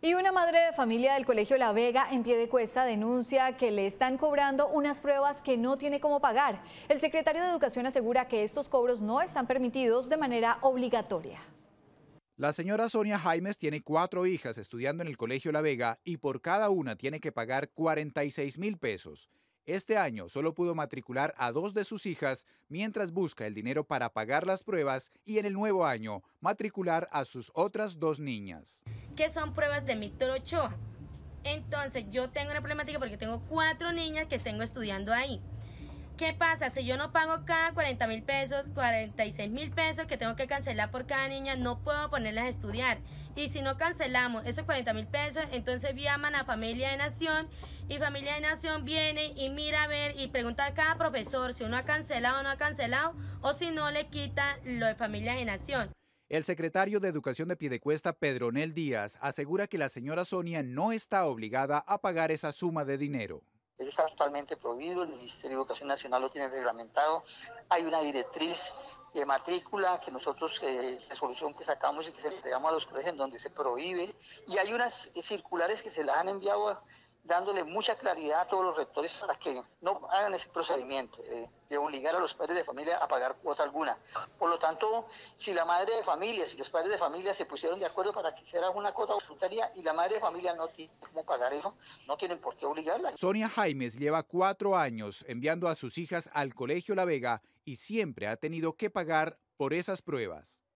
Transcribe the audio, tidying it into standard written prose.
Y una madre de familia del Colegio La Vega en Piedecuesta denuncia que le están cobrando unas pruebas que no tiene cómo pagar. El secretario de Educación asegura que estos cobros no están permitidos de manera obligatoria. La señora Sonia Jaimes tiene 4 hijas estudiando en el Colegio La Vega y por cada una tiene que pagar 46.000 pesos. Este año solo pudo matricular a 2 de sus hijas mientras busca el dinero para pagar las pruebas y en el nuevo año matricular a sus otras 2 niñas. Que son pruebas de Víctor Ochoa. Entonces yo tengo una problemática porque tengo 4 niñas que tengo estudiando ahí. ¿Qué pasa? Si yo no pago cada 40.000 pesos, 46.000 pesos que tengo que cancelar por cada niña, no puedo ponerlas a estudiar. Y si no cancelamos esos 40.000 pesos, entonces llaman a Familia de Nación y Familia de Nación viene y mira a ver y pregunta a cada profesor si uno ha cancelado o no ha cancelado o si no le quita lo de Familia de Nación. El secretario de Educación de Piedecuesta, Pedronel Díaz, asegura que la señora Sonia no está obligada a pagar esa suma de dinero. Eso está totalmente prohibido, el Ministerio de Educación Nacional lo tiene reglamentado, hay una directriz de matrícula que nosotros, resolución que sacamos y que se entregamos a los colegios en donde se prohíbe, y hay unas circulares que se las han enviado dándole mucha claridad a todos los rectores para que no hagan ese procedimiento de obligar a los padres de familia a pagar cuota alguna. Por lo tanto, si la madre de familia, si los padres de familia se pusieron de acuerdo para que hiciera una cuota voluntaria y la madre de familia no tiene cómo pagar eso, no tienen por qué obligarla. Sonia Jaimes lleva 4 años enviando a sus hijas al Colegio La Vega y siempre ha tenido que pagar por esas pruebas.